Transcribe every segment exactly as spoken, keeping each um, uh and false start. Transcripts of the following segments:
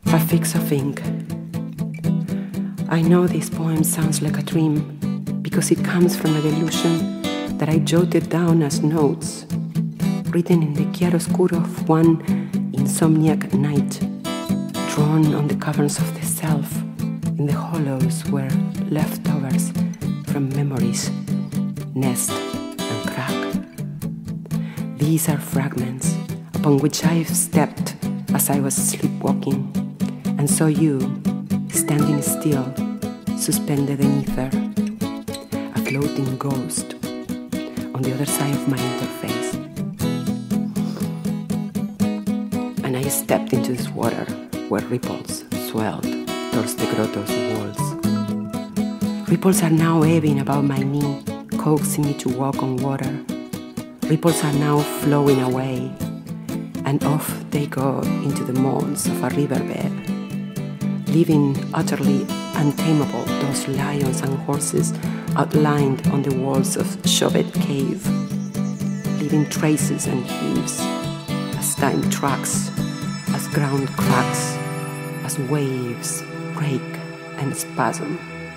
A fix of ink. I know this poem sounds like a dream because it comes from a delusion that I jotted down as notes, written in the chiaroscuro of one insomniac night, drawn on the caverns of the self, in the hollows where leftovers from memories nest and crack. These are fragments upon which I've stepped as I was sleepwalking, and saw you, standing still, suspended in ether, a floating ghost on the other side of my interface. And I stepped into this water where ripples swelled towards the grotto's walls. Ripples are now ebbing above my knee, coaxing me to walk on water. Ripples are now flowing away, and off they go into the molds of a riverbed, leaving utterly untamable those lions and horses outlined on the walls of Chauvet Cave, leaving traces and hues as time tracks, as ground cracks, as waves break and spasm.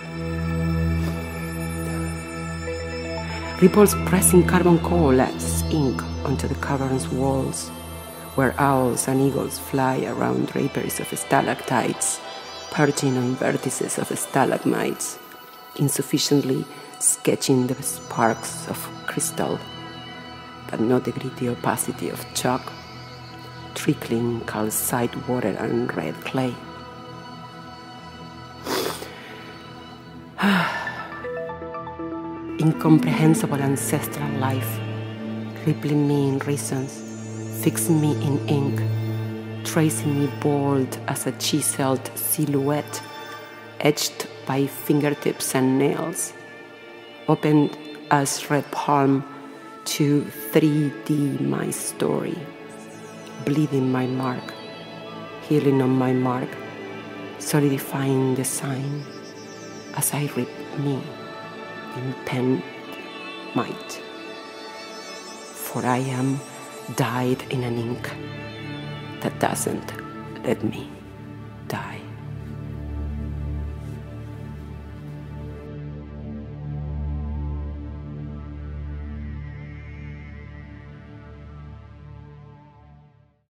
Ripples pressing carbon coalesce ink onto the cavern's walls, where owls and eagles fly around draperies of stalactites, perching on vertices of stalagmites, insufficiently sketching the sparks of crystal, but not the gritty opacity of chalk, trickling calcite water and red clay. Incomprehensible ancestral life, rippling me in reasons, fixing me in ink, tracing me bold as a chiseled silhouette, etched by fingertips and nails, opened as red palm to three D my story, bleeding my mark, healing on my mark, solidifying the sign as I rip me in pen might. For I am dyed in an ink that doesn't let me die.